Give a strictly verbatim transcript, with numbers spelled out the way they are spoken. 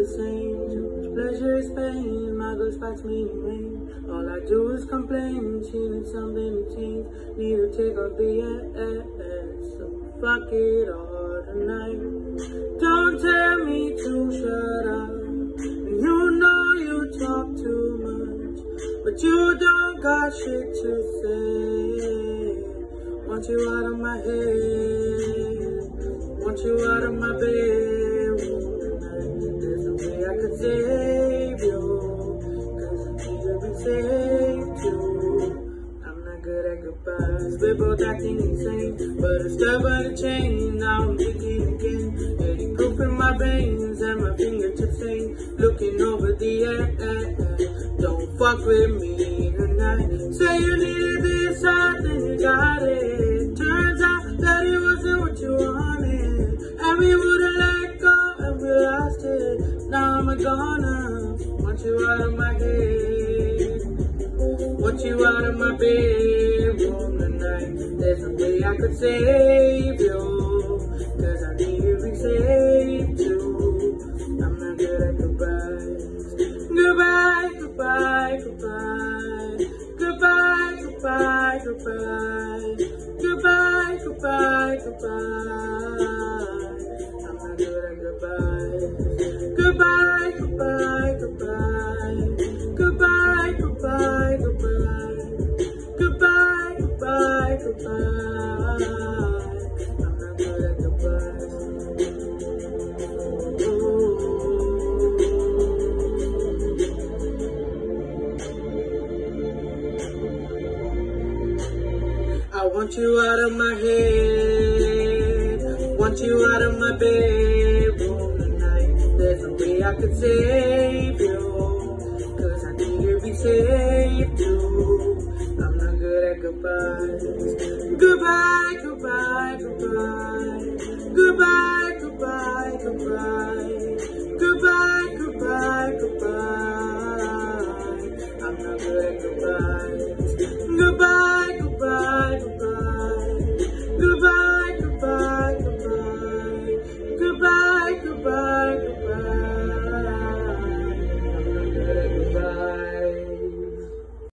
same. Too much pleasure is pain. My girl spots me in vain. All I do is complain. She needs something to change. Need to take off the ass. So fuck it all tonight. Don't tell me to shut up. You know you talk too much, but you don't got shit to say. Want you out of my head. Want you out of my bedroom tonight. There's a way I could save you, cause I need to be saved too. I'm not good at goodbyes. We're both acting insane, but it's stubborn to change. Now I'm thinking again. Getting proof in my veins and my fingertips ain't looking over the air. Don't fuck with me tonight. Say you needed this, I think you got it. Turns out that it wasn't what you wanted, and we would've let go and we lost it. Now I'm a goner. Want you out of my head. Want you out of my bedroom tonight. There's a way I could save you, cause I need to be saved too. I'm not good at goodbyes. Goodbye, goodbye, goodbye. Goodbye, goodbye, goodbye. Goodbye, goodbye, goodbye. I'm not good at goodbyes. Goodbye, goodbye, goodbye. Goodbye, goodbye, goodbye. Goodbye, goodbye, goodbye. I'm not good at goodbyes. I want you out of my head. Want you out of my bedroom tonight. There's a way I could save you, cause I need to be saved too. I'm not good at goodbyes. Goodbye, goodbye, goodbye. Goodbye, goodbye, goodbye.